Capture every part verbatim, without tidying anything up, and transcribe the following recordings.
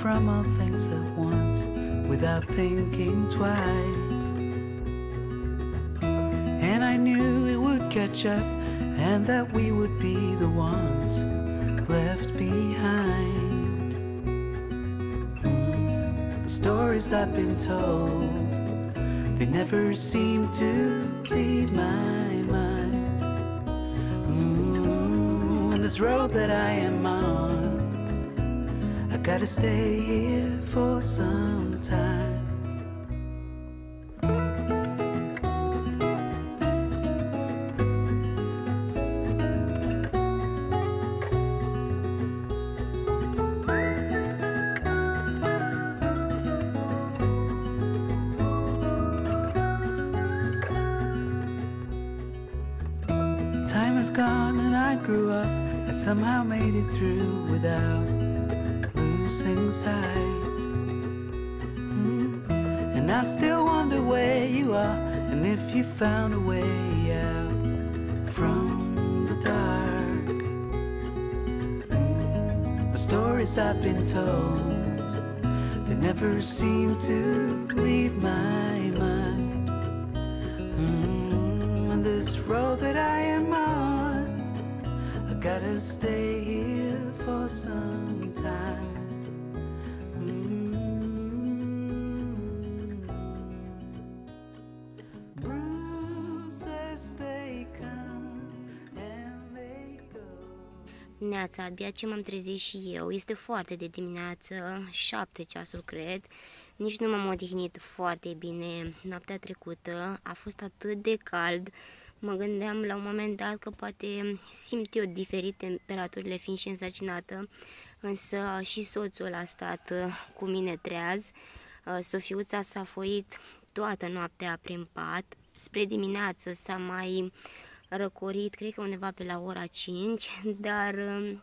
from all things at once without thinking twice. And I knew it would catch up and that we would be the ones left behind. Mm. The stories I've been told, they never seem to leave my mind. Mm. And this road that I am on, I gotta stay here for some time. Time is gone and I grew up. I somehow made it through without losing sight. Mm. And I still wonder where you are and if you found a way out from the dark. Mm. The stories I've been told, they never seem to leave my mind. Mm. And this road that I am on, I gotta stay here for some time. Neața, abia ce m-am trezit și eu. Este foarte de dimineață, șapte ceasuri cred. Nici nu m-am odihnit foarte bine noaptea trecută. A fost atât de cald. Mă gândeam la un moment dat că poate simt eu diferit temperaturile fiind și însărcinată. Însă și soțul a stat cu mine treaz. Sofiuța s-a foit toată noaptea prin pat. Spre dimineață s-a mai răcorit, cred că undeva pe la ora cinci, dar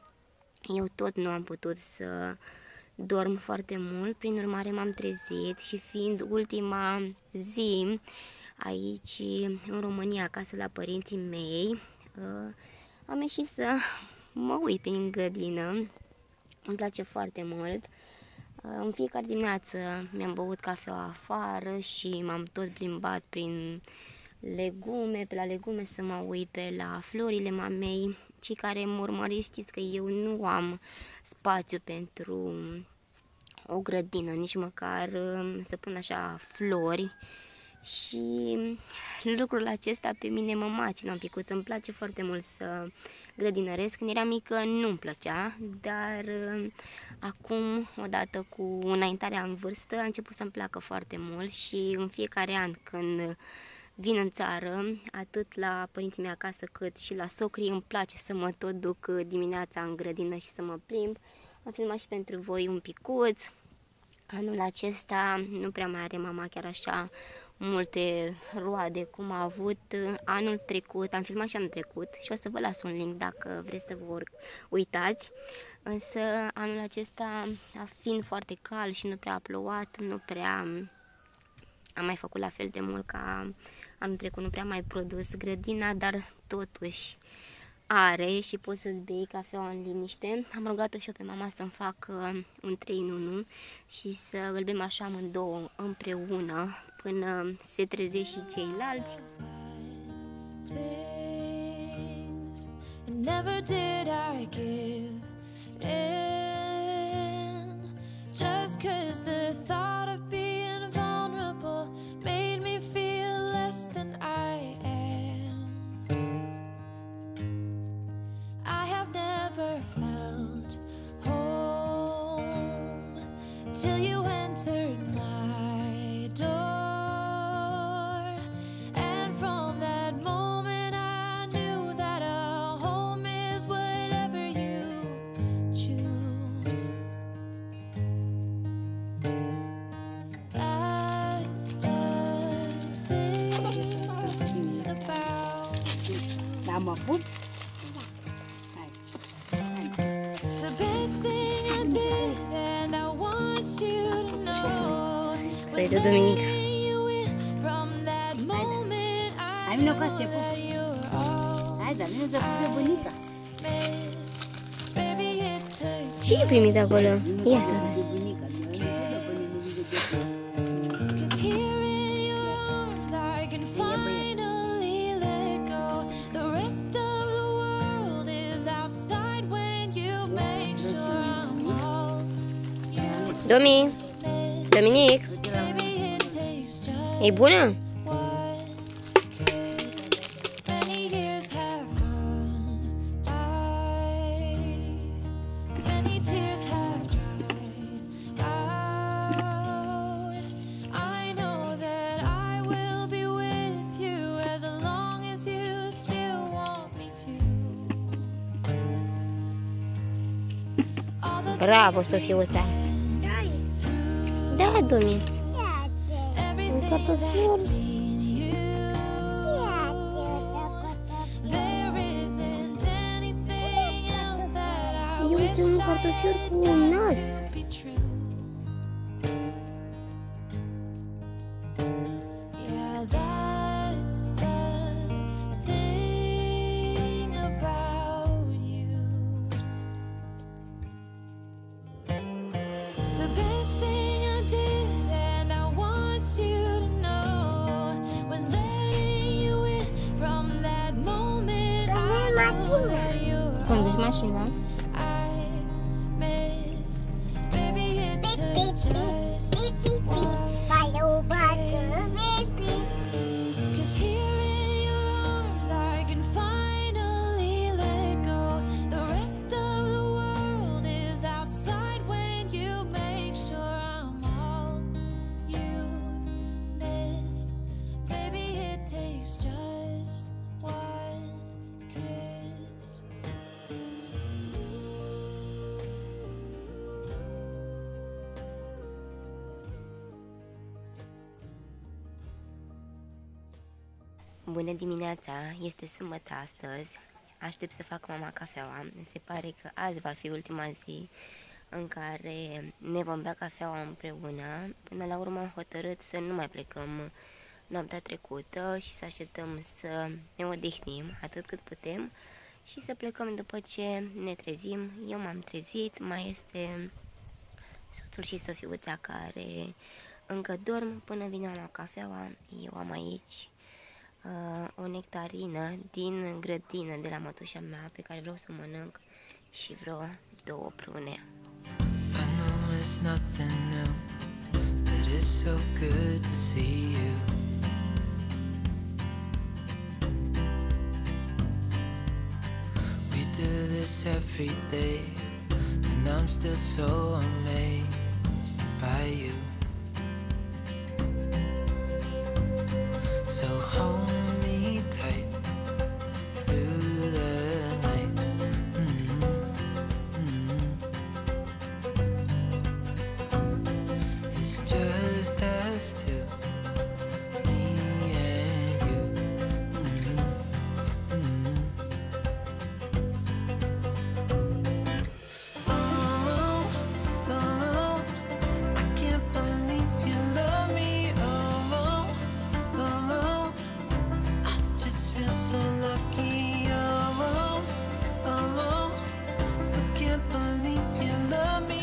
eu tot nu am putut să dorm foarte mult, prin urmare m-am trezit și fiind ultima zi aici în România, acasă la părinții mei, am ieșit să mă uit prin grădină, îmi place foarte mult. În fiecare dimineață mi-am băut cafeaua afară și m-am tot plimbat prin legume, pe la legume să mă uit, pe la florile mamei. Cei care mă urmăriți știți că eu nu am spațiu pentru o grădină, nici măcar să pun așa flori. Și lucrul acesta pe mine mă macină un picuț. Îmi place foarte mult să grădinăresc. Când eram mică nu-mi plăcea, dar acum, odată cu înaintarea în vârstă, a început să-mi placă foarte mult și în fiecare an când vin în țară, atât la părinții mei acasă cât și la socrii, îmi place să mă tot duc dimineața în grădină și să mă plimb. Am filmat și pentru voi un picuț. Anul acesta nu prea mai are mama chiar așa multe roade cum a avut anul trecut. Am filmat și anul trecut și o să vă las un link dacă vreți să vă uitați. Însă anul acesta, fiind foarte cald și nu prea a plouat, nu prea am mai făcut la fel de mult ca anul trecut, nu prea mai produs grădina, dar totuși are și poți să-ți bei cafeaua în liniște. Am rugat-o și eu pe mama să-mi facă un trei în unu și să îl bem așa amândouă împreună până se trezesc și ceilalți. Never did I give in, just 'cause the thought of being vulnerable made me feel less than I am. I have never felt home till you entered my door, and from that moment I knew that a home is whatever you choose. That's the thing about you. Am avut? The best thing I did, and I want you to know, was letting you in from that moment I knew that you were all I miss. Baby, it took. Ce ai primit acolo? Ia să vedem. Domi! Dominic! E bună? Bravo, Sofiuța! Da, Domi! Un cartofior! Este un cartofior cu un nas! Conduci mașina? Bună dimineața, este sâmbătă astăzi, aștept să fac mama cafeaua. Se pare că azi va fi ultima zi în care ne vom bea cafeaua împreună. Până la urmă am hotărât să nu mai plecăm noaptea trecută și să așteptăm să ne odihnim atât cât putem și să plecăm după ce ne trezim. Eu m-am trezit, mai este soțul și Sofiuța care încă dorm până vine mama cafeaua. Eu am aici Uh, o nectarină din grădină de la mătușa mea pe care vreau să o mănânc și vreo două prune. I know it's nothing new, but it's so good to see you. We do this every day, and I'm still so amazed by you. So hold me tight through the night. Mm-hmm. Mm-hmm. It's just us two, me and you. Mm-hmm. Mm-hmm. Oh, oh, oh, I can't believe you love me. Oh, oh, oh, oh, I just feel so lucky. Oh, oh, oh, oh, still can't believe you love me.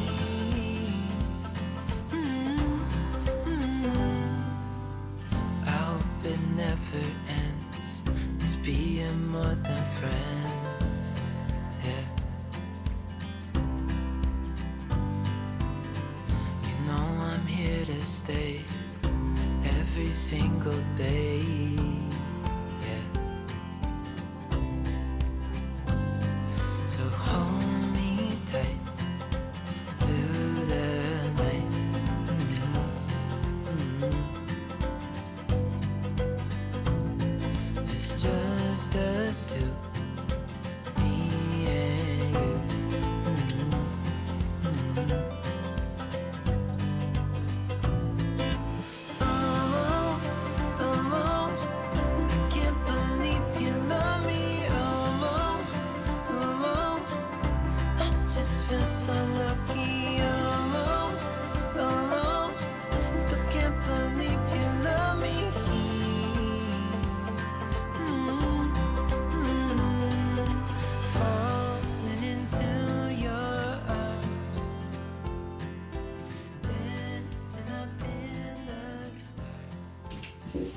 I hope it never ends, this being more than friends, yeah. You know I'm here to stay every single day, yeah. So hold me tight through the night. Mm-hmm. Mm-hmm. It's just us two, me and you. Mm-hmm. Mm-hmm. Oh, oh, oh, I can't believe you love me. Oh, oh, oh, oh, I just feel so lucky. Oh, oh, oh, oh, still can't believe you love me. Mm-hmm. Mm-hmm. Falling into your arms, dancing up in the stars.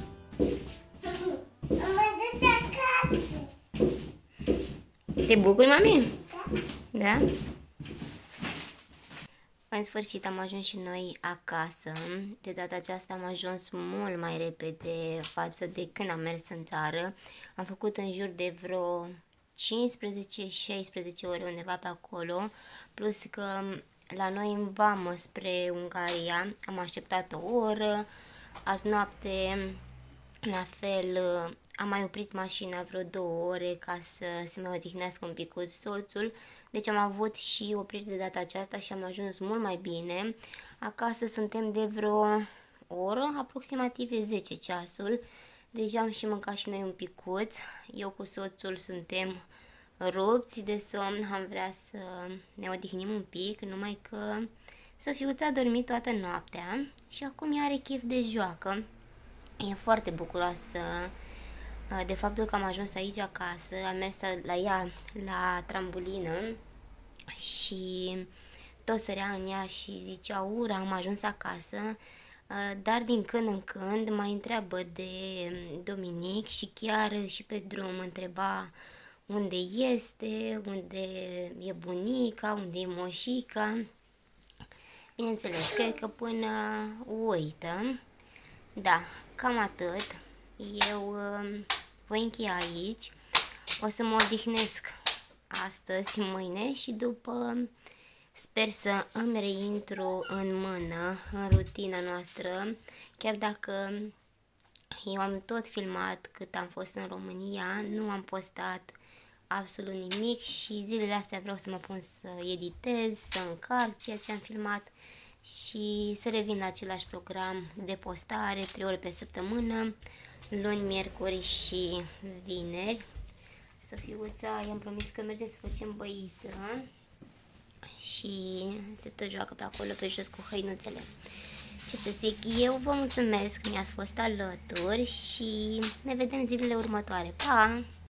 Te bucuri, mami? Da? În sfârșit am ajuns și noi acasă. De data aceasta am ajuns mult mai repede față de când am mers în țară. Am făcut în jur de vreo cincisprezece șaisprezece ore undeva pe acolo, plus că la noi în vamă spre Ungaria am așteptat o oră. Azi noapte la fel am mai oprit mașina vreo două ore ca să se mai odihnească un pic cu soțul. Deci am avut și opriri de data aceasta și am ajuns mult mai bine. Acasă suntem de vreo oră, aproximativ zece ceasul. Deja am și mâncat și noi un picuț. Eu cu soțul suntem rupți de somn, am vrea să ne odihnim un pic, numai că Sofiuța a dormit toată noaptea și acum ea are chef de joacă. E foarte bucuroasă de faptul că am ajuns aici acasă, am mers la ea la trambulină și tot sărea în ea și zicea: ura, am ajuns acasă, dar din când în când mai întreabă de Dominic și chiar și pe drum întreba unde este, unde e bunica, unde e moșica. Bineînțeles, cred că până uită. Da, cam atât. Eu uh, voi încheia aici. O să mă odihnesc astăzi, mâine și după sper să îmi reintru în mână, în rutina noastră. Chiar dacă eu am tot filmat cât am fost în România, nu am postat absolut nimic și zilele astea vreau să mă pun să editez, să încarc ceea ce am filmat și să revin la același program de postare, trei ore pe săptămână, luni, miercuri și vineri. Sofiuța, i-am promis că merge să facem băiță și se tot joacă pe acolo, pe jos cu hăinuțele. Ce să zic, eu vă mulțumesc că mi-ați fost alături și ne vedem zilele următoare. Pa!